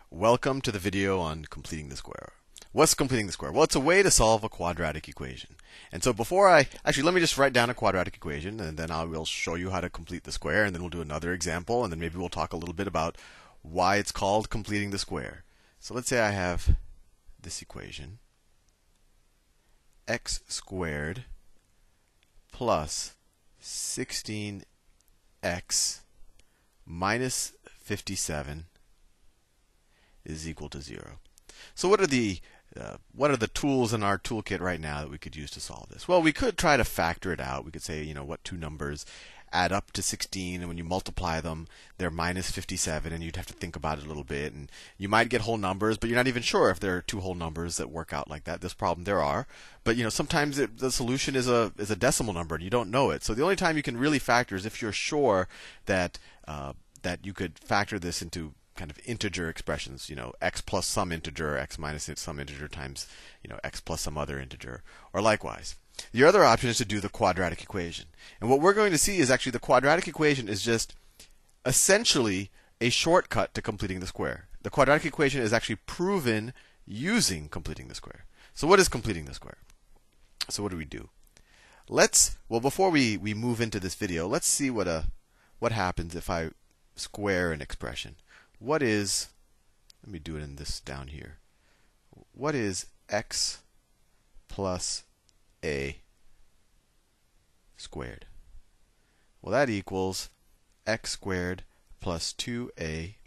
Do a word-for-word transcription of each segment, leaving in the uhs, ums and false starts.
Welcome to the video on completing the square. What's completing the square? Well, it's a way to solve a quadratic equation. And so before I, actually let me just write down a quadratic equation and then I will show you how to complete the square, and then we'll do another example, and then maybe we'll talk a little bit about why it's called completing the square. So let's say I have this equation, x squared plus sixteen x minus fifty-seven is equal to zero. So what are the uh, what are the tools in our toolkit right now that we could use to solve this? Well, we could try to factor it out. We could say, you know, what two numbers add up to sixteen, and when you multiply them, they're minus fifty-seven, and you'd have to think about it a little bit. And you might get whole numbers, but you're not even sure if there are two whole numbers that work out like that. This problem there are, but you know, sometimes it, the solution is a is a decimal number, and you don't know it. So the only time you can really factor is if you're sure that uh, that you could factor this into kind of integer expressions, you know, x plus some integer, x minus some integer times, you know, x plus some other integer, or likewise. The other option is to do the quadratic equation. And what we're going to see is actually the quadratic equation is just essentially a shortcut to completing the square. The quadratic equation is actually proven using completing the square. So what is completing the square? So what do we do? Let's, well, before we, we move into this video, let's see what a what happens if I square an expression. What is, let me do it in this down here. What is x plus a squared? Well, that equals x squared plus two a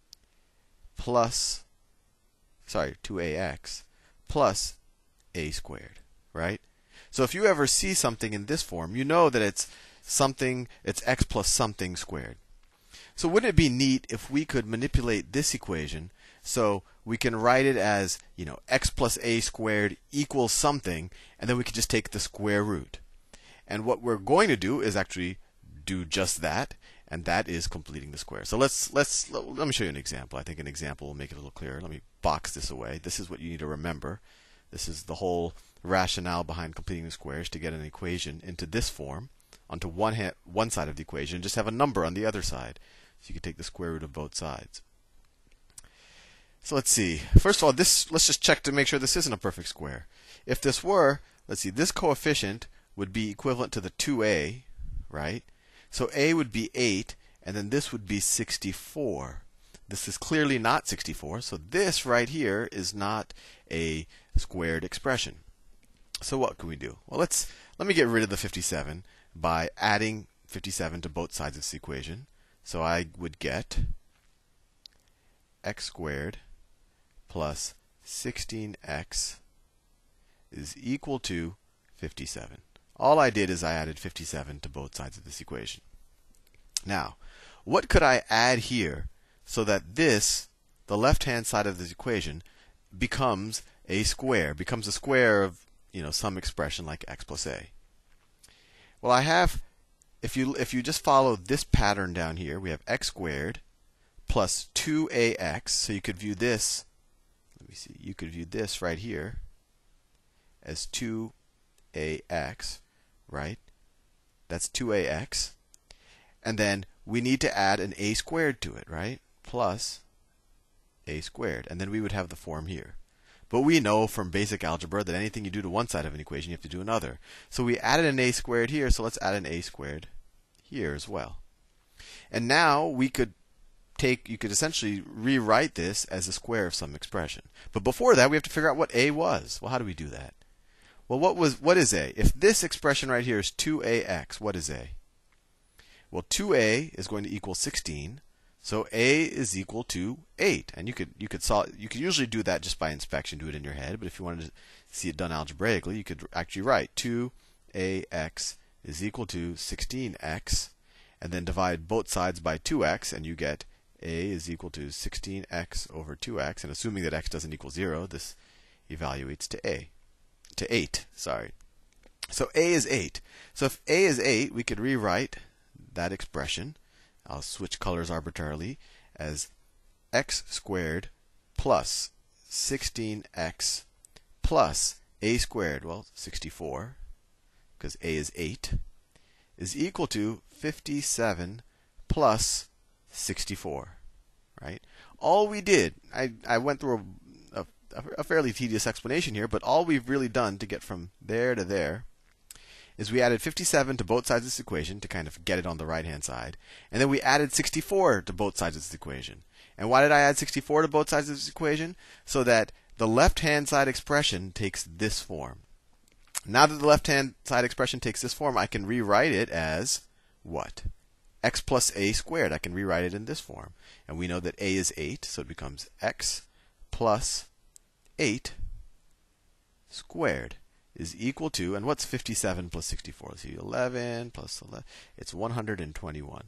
plus, sorry, two a x plus a squared, right? So if you ever see something in this form, you know that it's something, it's x plus something squared. So wouldn't it be neat if we could manipulate this equation so we can write it as, you know, x plus a squared equals something, and then we could just take the square root. And what we're going to do is actually do just that, and that is completing the square. So let's let's let me show you an example. I think an example will make it a little clearer. Let me box this away. This is what you need to remember. This is the whole rationale behind completing the squares, to get an equation into this form onto one hand, one side of the equation, just have a number on the other side. So you can take the square root of both sides. So let's see. First of all, this let's just check to make sure this isn't a perfect square. If this were, let's see, this coefficient would be equivalent to the two a, right? So a would be eight, and then this would be sixty-four. This is clearly not sixty-four, so this right here is not a squared expression. So what can we do? Well, let's let me get rid of the fifty-seven by adding fifty-seven to both sides of this equation. So I would get x squared plus sixteen x is equal to fifty-seven. All I did is I added fifty-seven to both sides of this equation. Now, what could I add here so that this, the left-hand side of this equation, becomes a square, becomes a square of, you know, some expression like x plus a? Well, I have, if you if you just follow this pattern down here, we have x squared plus two a x. So you could view this, let me see, you could view this right here as two a x, right? That's two a x. And then we need to add an a squared to it, right? Plus a squared. And then we would have the form here. But we know from basic algebra that anything you do to one side of an equation, you have to do another. So we added an a squared here, so let's add an a squared here as well. And now we could take, you could essentially rewrite this as a square of some expression. But before that, we have to figure out what a was. Well, how do we do that? Well, what was what is a? If this expression right here is two a x, what is a? Well, two a is going to equal sixteen. So a is equal to eight, and you could you could solve you could usually do that just by inspection, do it in your head. But if you wanted to see it done algebraically, you could actually write two a x is equal to sixteen x, and then divide both sides by two x, and you get a is equal to sixteen x over two x. And assuming that x doesn't equal zero, this evaluates to a to eight. Sorry. So a is eight. So if a is eight, we could rewrite that expression. I'll switch colors arbitrarily as x squared plus sixteen x plus a squared, well, sixty-four, because a is eight, is equal to fifty-seven plus sixty-four. right? All we did, I, I went through a, a, a fairly tedious explanation here, but all we've really done to get from there to there is we added fifty-seven to both sides of this equation to kind of get it on the right-hand side. And then we added sixty-four to both sides of this equation. And why did I add sixty-four to both sides of this equation? So that the left-hand side expression takes this form. Now that the left-hand side expression takes this form, I can rewrite it as what? X plus a squared. I can rewrite it in this form. And we know that a is eight, so it becomes x plus eight squared is equal to, and what's fifty-seven plus sixty-four? Let's see, eleven plus eleven. It's one hundred twenty-one.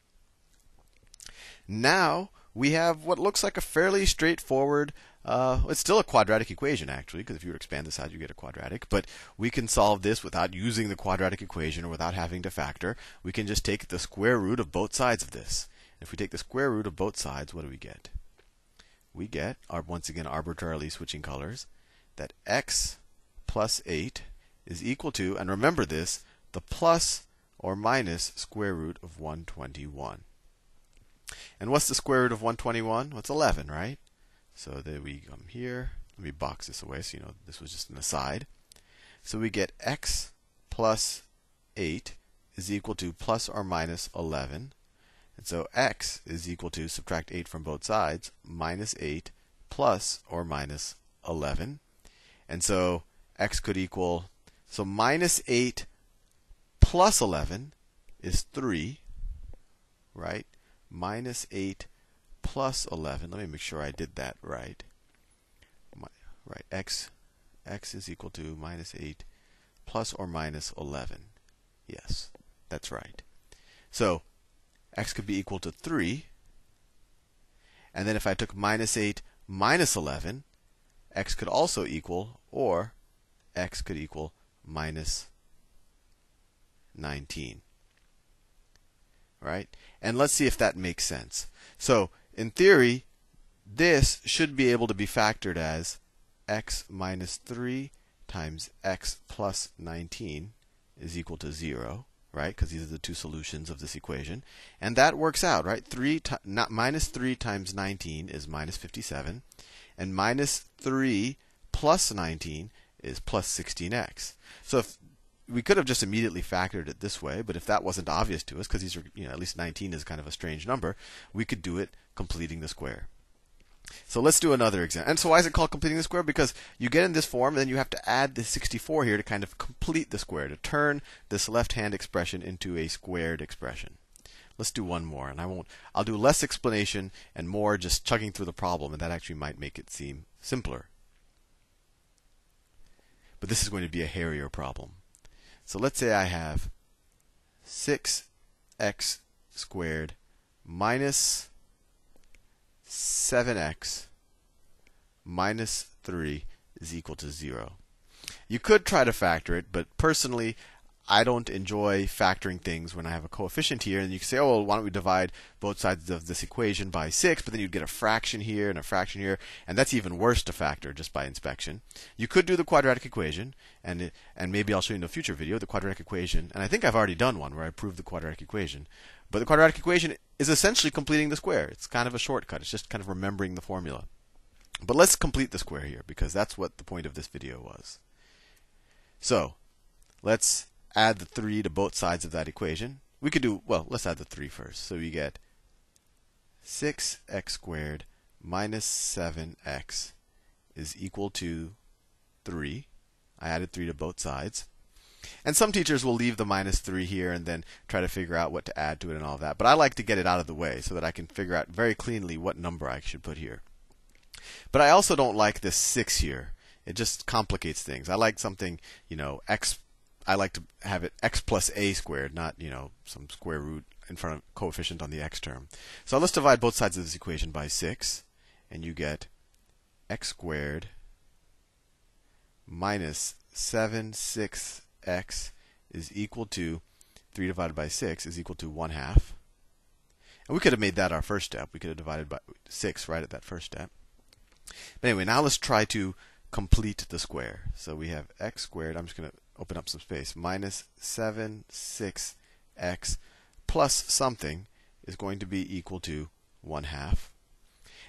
Now we have what looks like a fairly straightforward, uh, it's still a quadratic equation actually, because if you were to expand this out, you get a quadratic. But we can solve this without using the quadratic equation or without having to factor. We can just take the square root of both sides of this. If we take the square root of both sides, what do we get? We get, our, once again, arbitrarily switching colors, that x plus eight is equal to, and remember this, the plus or minus square root of one hundred twenty-one. And what's the square root of one hundred twenty-one? Well, it's eleven, right? So then we come here. Let me box this away so you know this was just an aside. So we get x plus eight is equal to plus or minus eleven. And so x is equal to, subtract eight from both sides, minus eight plus or minus eleven. And so x could equal, so minus eight plus eleven is three, right? Minus eight plus eleven. Let me make sure I did that right. My, right, x, x is equal to minus eight plus or minus eleven. Yes, that's right. So x could be equal to three. And then if I took minus eight minus eleven, x could also equal, or x could equal minus nineteen. Right? And let's see if that makes sense. So, in theory, this should be able to be factored as x minus three times x plus nineteen is equal to zero, right? Because these are the two solutions of this equation. And that works out, right? three not, minus three times nineteen is minus fifty-seven. And minus three plus nineteen is plus sixteen x. So if we could have just immediately factored it this way, but if that wasn't obvious to us, because these are, you know, at least nineteen is kind of a strange number, we could do it completing the square. So let's do another example. And so why is it called completing the square? Because you get in this form, and then you have to add the sixty-four here to kind of complete the square, to turn this left-hand expression into a squared expression. Let's do one more, and I won't. I'll do less explanation and more just chugging through the problem, and that actually might make it seem simpler. But this is going to be a hairier problem. So let's say I have six x squared minus seven x minus three is equal to zero. You could try to factor it, but personally, I don't enjoy factoring things when I have a coefficient here. And you can say, oh, well, why don't we divide both sides of this equation by six? But then you'd get a fraction here and a fraction here. And that's even worse to factor just by inspection. You could do the quadratic equation. And, it, and maybe I'll show you in a future video the quadratic equation. And I think I've already done one where I proved the quadratic equation. But the quadratic equation is essentially completing the square. It's kind of a shortcut. It's just kind of remembering the formula. But let's complete the square here, because that's what the point of this video was. So let's add the three to both sides of that equation. We could do, well, let's add the three first. So we get six x squared minus seven x is equal to three. I added three to both sides. And some teachers will leave the minus three here and then try to figure out what to add to it and all that. But I like to get it out of the way so that I can figure out very cleanly what number I should put here. But I also don't like this six here. It just complicates things. I like something, you know, x. I like to have it x plus a squared, not, you know, some square root in front of coefficient on the x term. So let's divide both sides of this equation by six, and you get x squared minus seven six x is equal to three divided by six is equal to one half. And we could have made that our first step. We could have divided by six right at that first step. But anyway, now let's try to complete the square. So we have x squared. I'm just going to open up some space. Minus seven six x plus something is going to be equal to one half.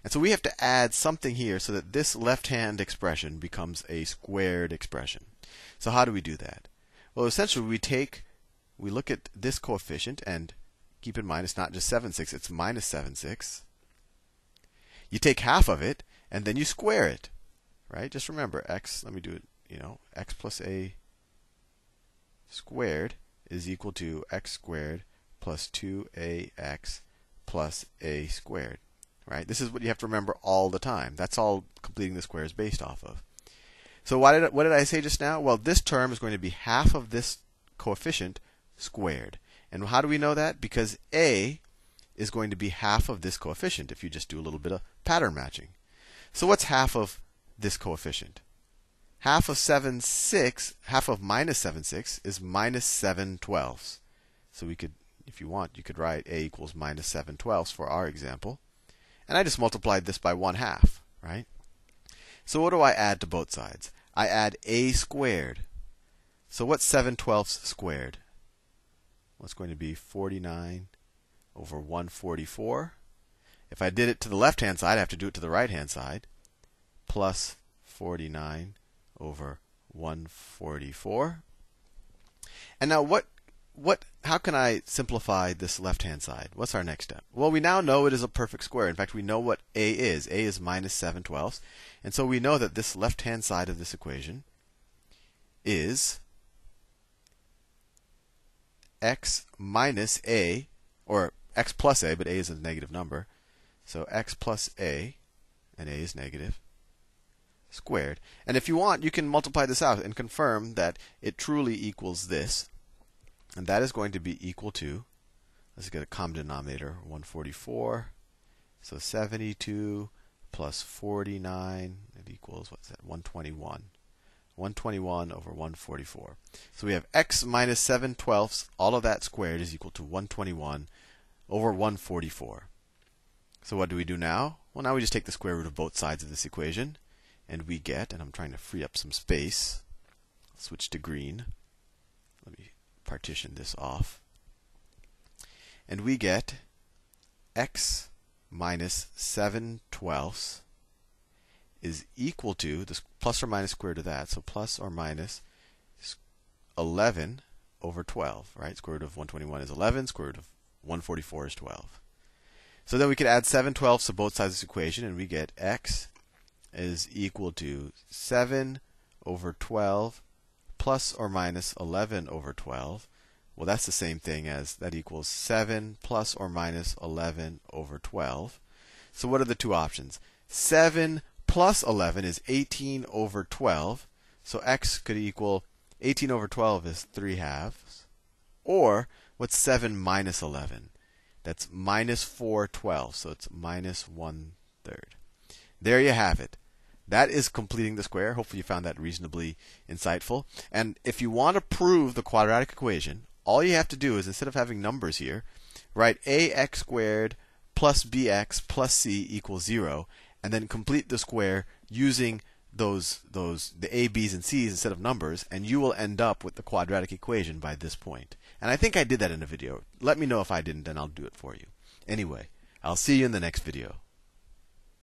And so we have to add something here so that this left-hand expression becomes a squared expression. So how do we do that? Well, essentially we take, we look at this coefficient, and keep in mind it's not just seven sixths, it's minus seven sixths. You take half of it, and then you square it, right? Just remember, x, let me do it, you know, x plus a squared is equal to x squared plus two a x plus a squared, right? This is what you have to remember all the time. That's all completing the square is based off of. So why did I, what did I say just now? Well, this term is going to be half of this coefficient squared. And how do we know that? Because a is going to be half of this coefficient if you just do a little bit of pattern matching. So what's half of this coefficient? Half of seven sixths, half of minus seven sixths is minus seven twelfths. So we could, if you want, you could write a equals minus seven twelfths for our example. And I just multiplied this by one half, right? So what do I add to both sides? I add a squared. So what's seven twelfths squared? Well, it's going to be forty-nine over one forty-four. If I did it to the left-hand side, I have to do it to the right-hand side. Plus forty-nine over one forty-four. And now what, what, how can I simplify this left-hand side? What's our next step? Well, we now know it is a perfect square. In fact, we know what a is. A is minus seven twelfths. And so we know that this left-hand side of this equation is x minus a, or x plus a, but a is a negative number. So x plus a, and a is negative, squared. And if you want, you can multiply this out and confirm that it truly equals this. And that is going to be equal to, let's get a common denominator, one forty-four. So seventy-two plus forty-nine, it equals, what's that, one twenty-one. one twenty-one over one forty-four. So we have x minus seven twelfths, all of that squared is equal to one twenty-one over one forty-four. So what do we do now? Well, now we just take the square root of both sides of this equation. And we get, and I'm trying to free up some space, switch to green. Let me partition this off. And we get x minus seven twelfths is equal to, this plus or minus square root of that, so plus or minus eleven over twelve, right? Square root of one twenty-one is eleven, square root of one forty-four is twelve. So then we could add seven twelfths to both sides of this equation, and we get x is equal to seven over twelve plus or minus eleven over twelve. Well, that's the same thing as that equals seven plus or minus eleven over twelve. So what are the two options? seven plus eleven is eighteen over twelve. So x could equal eighteen over twelve is three halves. Or what's seven minus eleven? That's minus four twelfths. So it's minus one third. There you have it. That is completing the square. Hopefully you found that reasonably insightful. And if you want to prove the quadratic equation, all you have to do is, instead of having numbers here, write ax squared plus bx plus c equals zero, and then complete the square using those, those the a, b's, and c's instead of numbers, and you will end up with the quadratic equation by this point. And I think I did that in a video. Let me know if I didn't, and I'll do it for you. Anyway, I'll see you in the next video.